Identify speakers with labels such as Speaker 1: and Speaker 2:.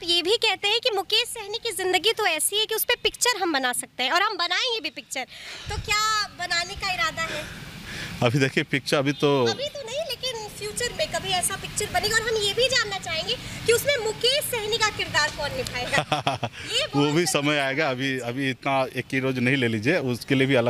Speaker 1: ये भी कहते हैं कि मुकेश सहनी की ज़िंदगी तो ऐसी है कि उस पर पिक्चर हम बना सकते हैं और हम बनाएंगे भी पिक्चर, तो क्या बनाने का इरादा है?
Speaker 2: अभी देखिए पिक्चर अभी तो
Speaker 1: नहीं, लेकिन फ्यूचर में कभी ऐसा पिक्चर बनेगा। और हम ये भी जानना चाहेंगे कि उसमें मुकेश सहनी का किरदार कौन निभाएगा?
Speaker 2: वो भी समय आएगा, अभी इतना एक ही रोज नहीं ले लीजिए, उसके लिए भी अलग